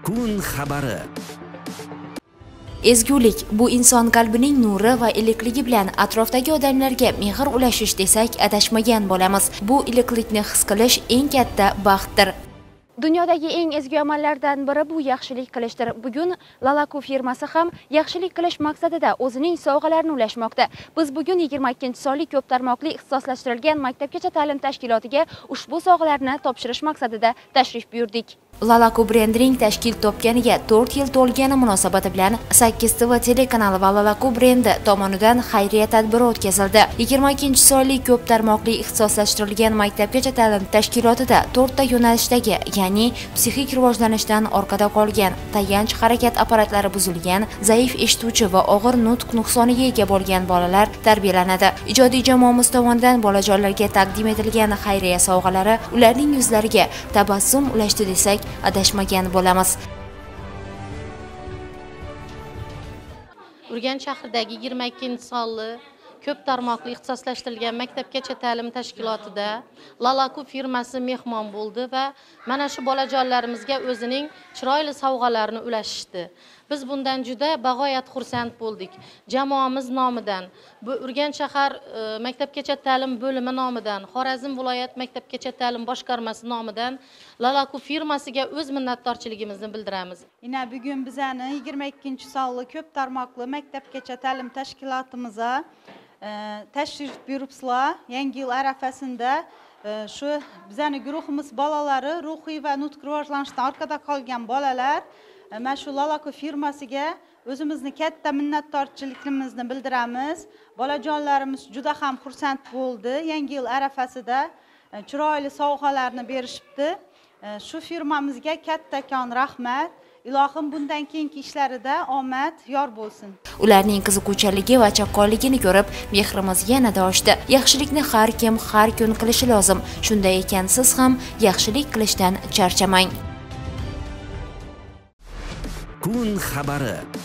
Kun xabari. Ezgulik bu inson qalbining nuri va iliqligi bilan atrofdagi odamlarga mehr ulashish desak adashmagan bo'lamiz. Bu iliqlikni his qilish eng katta baxtdir. Dunyodagi eng ezgu amallardan biri bu yaxshilik qilishdir. Bugun Lalaku firmasi ham yaxshilik qilish maqsadida o'zining sovg'alarini ulashmoqda. Biz bugun 22-sonli ko'p tarmoqli ixtisoslashtirilgan maktabgacha ta'lim tashkilotiga ushbu sovg'alarni topshirish maqsadida tashrif buyurdik. Lalaku brendining tashkil topganiga 4 yil to'lgani munosabati bilan 8 TV telekanali va Lalaku brendi tomonidan xayriya tadbiri o'tkazildi. 22-sonli ko'p tarmoqli ixtisoslashtirilgan maktabgacha ta'lim tashkilotida 4 ta yo'nalishdagi, ya'ni psixik rivojlanishdan orqada qolgan, tayanch harakat apparatlari buzilgan, zaif eshituvchi va og'ir nutq nuqsoniga ega bo'lgan bolalar tarbiyalanadi. Ijodiy jamoamiz tomonidan bolajonlarga taqdim etilgan xayriya sovg'alari ularning yuzlariga tabassum ulashdi desak adashmagan bo'lamiz. Urganch shahridagi 22-sonli ko'p tarmoqli ixtisoslashtirilgan maktabgacha ta'lim tashkilotida Lalaku firmasi mehmon bo'ldi va mana shu bolajonlarimizga o'zining chiroyli sovg'alarini ulashishdi. Biz bundan juda bag'oyat xursand bo'ldik. Jamoamiz nomidan, bu Urganch shahar maktabgacha ta'lim bo'limi nomidan, Xorazm viloyat maktabgacha ta'lim boshqarmasi nomidan Lalaku firmasiga o'z minnatdorchiligimizni bildiramiz. Yana bugun bizani 22-sonli ko'p tarmoqli maktabgacha ta'lim tashkilotimizga tashrif buyuribsizlar. Yangi yil arafasida shu bizani guruhimiz bolalari ruhiy va nutq rivojlanishdan orqada qolgan bolalar mana shu Lalaku firmasiga o'zimizni katta minnatdorchiligimizni bildiramiz. Bolajonlarimiz juda ham xursand bo'ldi. Yangi yil arafasida chiroyli sovg'alarni berishibdi. Shu firmamizga kattakon rahmat. Ilohim bundan keyingi ishlarida omad yor bo'lsin. Ularning qiziquvchanligi va chaqqonligini ko'rib, mehrimiz yanada oshdi. Yaxshilikni har kim har kun qilishi lozim. Shunday ekan siz ham yaxshilik qilishdan charchamang. Kun xabari.